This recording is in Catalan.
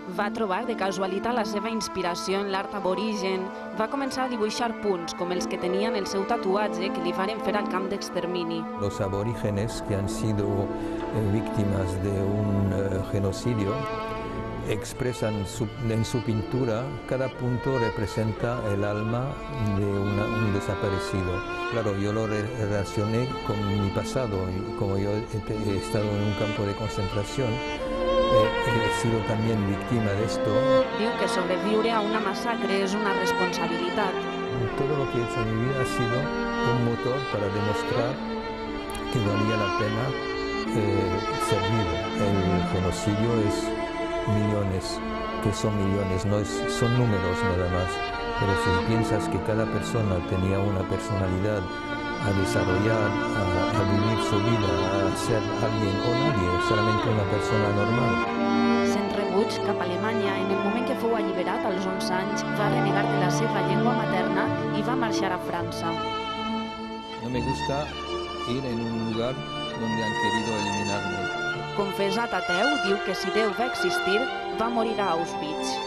Va trobar de casualitat la seva inspiració en l'art aborigen. Va començar a dibuixar punts, com els que tenia en el seu tatuatge que li varen fer al camp d'extermini. Los aborígenes que han sido víctimas de un genocidio expresan en su pintura, cada punto representa el alma de un desaparecido. Claro, yo lo relacioné con mi pasado y como yo he estado en un campo de concentración, he sido también víctima de esto. Diu que sobreviure a una massacre és una responsabilitat. Todo lo que he hecho en mi vida ha sido un motor para demostrar que valía la pena ser vivo. El genocidio es millones, que son millones, son números nada más. Pero si piensas que cada persona tenía una personalidad a desarrollar, a vivir su vida, a ser alguien o nadie, solamente una persona normal. Sent rebuig cap a Alemanya, en el moment que fou alliberat als 11 anys, va renegar de la seva llengua materna i va marxar a França. No me gusta ir en un lugar donde han querido eliminarme. Confessat ateu, diu que si Déu va existir, va morir a Auschwitz.